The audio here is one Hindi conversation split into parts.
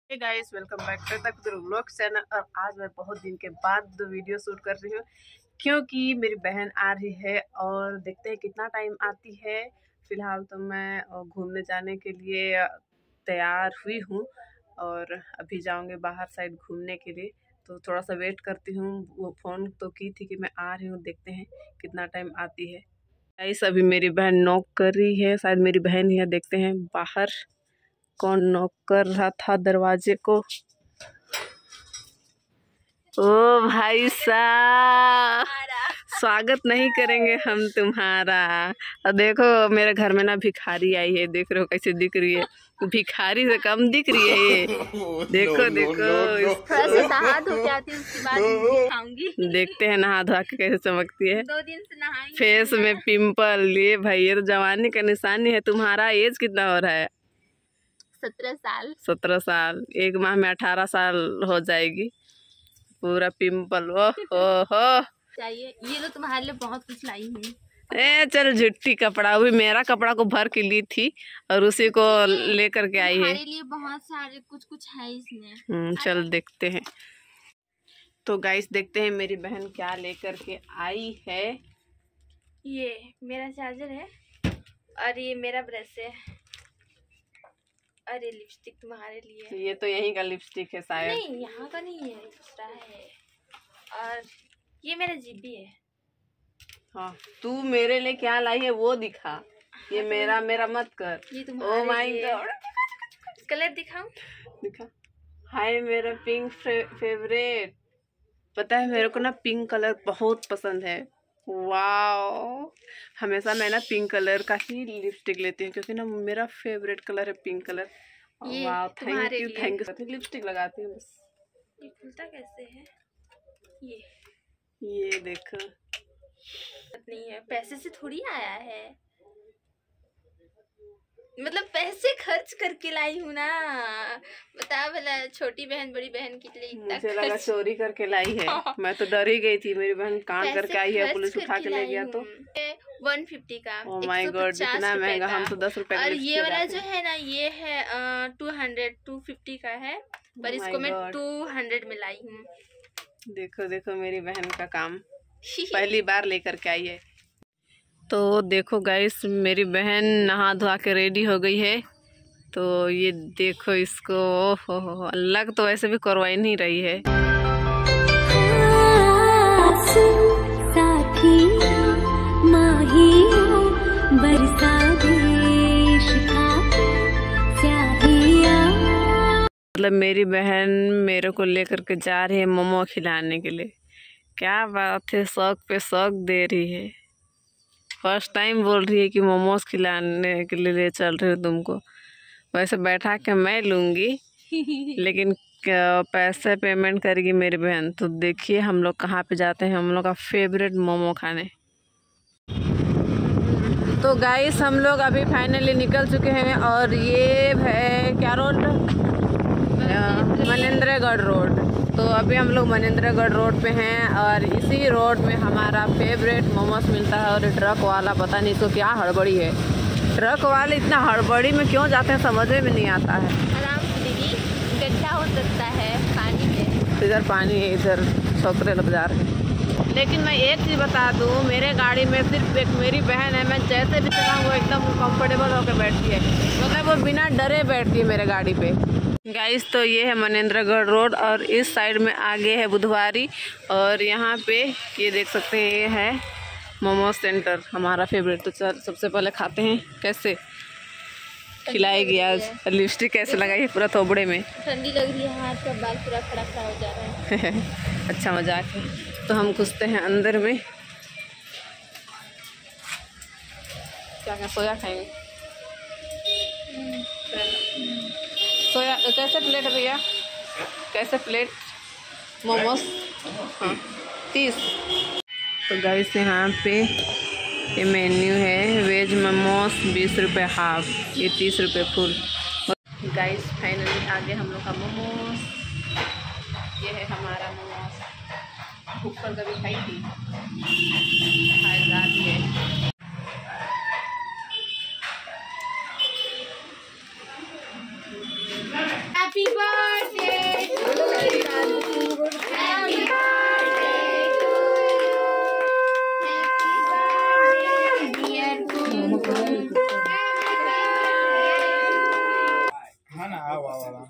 Hey guys, welcome back to vlog channel. और आज मैं बहुत दिन के बाद वीडियो शूट कर रही हूँ क्योंकि मेरी बहन आ रही है और देखते हैं कितना टाइम आती है। फिलहाल तो मैं घूमने जाने के लिए तैयार हुई हूँ और अभी जाऊँगे बाहर साइड घूमने के लिए, तो थोड़ा सा वेट करती हूँ। वो फ़ोन तो की थी कि मैं आ रही हूँ, देखते हैं कितना टाइम आती है। गाइस, अभी मेरी बहन नॉक कर रही है, शायद मेरी बहन ही है, देखते हैं बाहर कौन नॉक कर रहा था दरवाजे को। ओ भाई साहब, स्वागत नहीं करेंगे हम तुम्हारा। और देखो मेरे घर में ना भिखारी आई है, देख रहे हो कैसे दिख रही है, भिखारी से कम दिख रही है ये। देखो देखो थोड़ा सा नहा धो के आती हूँ, उसके बाद दिखाऊंगी। देखते हैं नहा धो के कैसे चमकती है। 2 दिन से नहाई फेस में पिंपल, ये भाई ये तो जवानी का निशानी है। तुम्हारा एज कितना हो रहा है? 17 साल। 17 साल, 1 माह में 18 साल हो जाएगी। पूरा पिंपल, ओहो चाहिए ये लो, तुम्हारे लिए बहुत कुछ लाई हूँ। ए चल झुट्टी कपड़ा, वो भी मेरा कपड़ा को भर के ली थी और उसी को लेकर के आई है। तुम्हारे लिए बहुत सारे कुछ है इसमें। चल देखते हैं। तो गाइस देखते हैं मेरी बहन क्या लेकर के आई है। ये मेरा चार्जर है और ये मेरा ब्रश है और ये लिपस्टिक तुम्हारे लिए। ये तो यहीं का लिपस्टिक है शायद। नहीं, यहाँ का नहीं है, दूसरा है। और ये मेरा जीबी है। हाँ, तू मेरे लिए क्या लाई है वो दिखा। ये मेरा मत कर। ये तुम्हारे ओ माय लिए। गॉड, कलर दिखाऊं? दिखा। हाय मेरा पिंक फेवरेट। पता है मेरे को ना पिंक कलर बहुत पसंद है। वाओ, हमेशा मैं ना पिंक कलर का ही लिपस्टिक लेती हूँ क्योंकि ना मेरा फेवरेट कलर है pink colour. Wow, thank you. Lipstick लगाती हूँ बस। ये खुलता कैसे है? ये देखो, नहीं है, पैसे से थोड़ी आया है, मतलब पैसे खर्च करके लाई हूँ ना। बता भला, छोटी बहन बड़ी बहन के लिए मुझे लगा चोरी करके लाई है। मैं तो डर ही गई थी, मेरी बहन कांड करके आई है, पुलिस उठा के ले गया तो। 150 का। ओह माय गॉड, इतना महंगा। हम तो 10 रुपए का। और ये वाला जो है ना, ये है 250 का है, पर इसको मैं 200 में लाई हूँ। देखो देखो मेरी बहन का काम, पहली बार लेकर के आई है। तो देखो गाइस, मेरी बहन नहा धोआ के रेडी हो गई है। तो ये देखो इसको, ओहो लग तो वैसे भी करवा नहीं रही है। मतलब मेरी बहन मेरे को लेकर के जा रही है मोमो खिलाने के लिए। क्या बात है, शौक पे शौक दे रही है। फर्स्ट टाइम बोल रही है कि मोमोज खिलाने के लिए ले चल रही हूँ तुमको। वैसे बैठा के मैं लूँगी लेकिन पैसे पेमेंट करेगी मेरी बहन। तो देखिए हम लोग कहाँ पे जाते हैं, हम लोग का फेवरेट मोमो खाने। तो गाइस हम लोग अभी फाइनली निकल चुके हैं और ये है क्या रोड, मनेंद्रगढ़ रोड। तो अभी हम लोग मनेंद्रगढ़ रोड पे हैं और इसी रोड में हमारा फेवरेट मोमोज मिलता है। और ट्रक वाला पता नहीं इसको क्या हड़बड़ी है, ट्रक वाले इतना हड़बड़ी में क्यों जाते हैं समझ में नहीं आता है। आराम से दीदी, गड्ढा हो सकता है पानी में। इधर पानी है, इधर छोकरे लोग जा रहे हैं। लेकिन मैं एक चीज़ बता दूँ, मेरे गाड़ी में सिर्फ एक मेरी बहन है। मैं जैसे भी चलाऊँ वो एकदम कंफर्टेबल होकर बैठती है, मतलब वो बिना डरे बैठती है मेरे गाड़ी पे। गाइस तो ये है मनेंद्रगढ़ रोड और इस साइड में आगे है बुधवारी। और यहाँ पे ये देख सकते हैं, ये है मोमो सेंटर, हमारा फेवरेट। तो चल सबसे पहले खाते हैं। कैसे खिलाएगी आज? लिपस्टिक कैसे लगाई है पूरा थोबड़े में? ठंडी लग रही है, हाथ का बाल पूरा खड़ा खड़ा हो जा रहा है। अच्छा मजाक है। तो हम घुसते हैं अंदर में। क्या क्या सोया खाएंगे? सोया कैसे प्लेट है भैया? कैसे प्लेट मोमोज? हाँ 30। तो गाइस यहाँ पे ये मेन्यू है, वेज मोमोज 20 रुपये हाफ, ये 30 रुपये फुल। गाइस फाइनली आ गए हम लोग का मोमोज। ये है हमारा मोमोज। भूख पर कभी खाई थी, खाएदार है। Happy birthday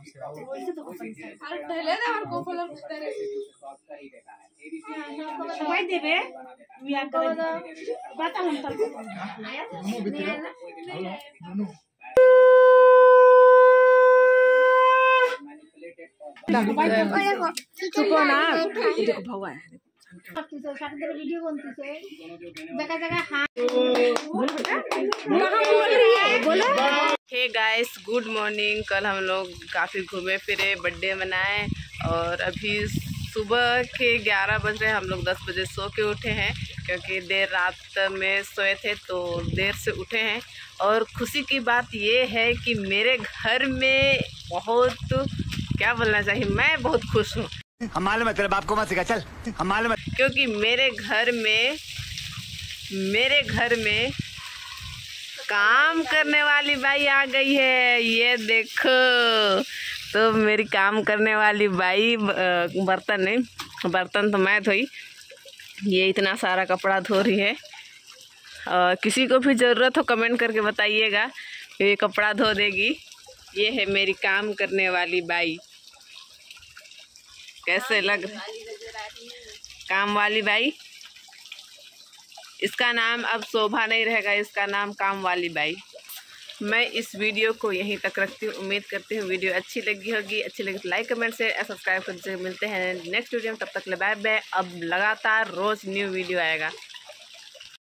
hey guys, good morning. कल हम लोग काफ़ी घूमे फिरे, बर्थडे मनाए और अभी सुबह के 11 बज रहे हैं। हम लोग 10 बजे सो के उठे हैं क्योंकि देर रात में सोए थे तो देर से उठे हैं। और खुशी की बात ये है कि मेरे घर में बहुत, क्या बोलना चाहिए, मैं बहुत खुश हूँ। हम मालूम है, तेरे बाप को मत सिखा, चल हम मालूम है। क्योंकि मेरे घर में काम करने वाली बाई आ गई है। ये देखो, तो मेरी काम करने वाली बाई बर्तन तो मैं धोई, ये इतना सारा कपड़ा धो रही है। किसी को भी ज़रूरत हो कमेंट करके बताइएगा, ये कपड़ा धो देगी। ये है मेरी काम करने वाली बाई। कैसे लग रहा है काम वाली बाई? इसका नाम अब शोभा नहीं रहेगा, इसका नाम काम वाली बाई। मैं इस वीडियो को यहीं तक रखती हूँ। उम्मीद करती हूँ वीडियो अच्छी लगी होगी। अच्छी लगी तो लाइक कमेंट शेयर सब्सक्राइब करके मिलते हैं नेक्स्ट वीडियो में। तब तक बाय बाय। अब लगातार रोज़ न्यू वीडियो आएगा।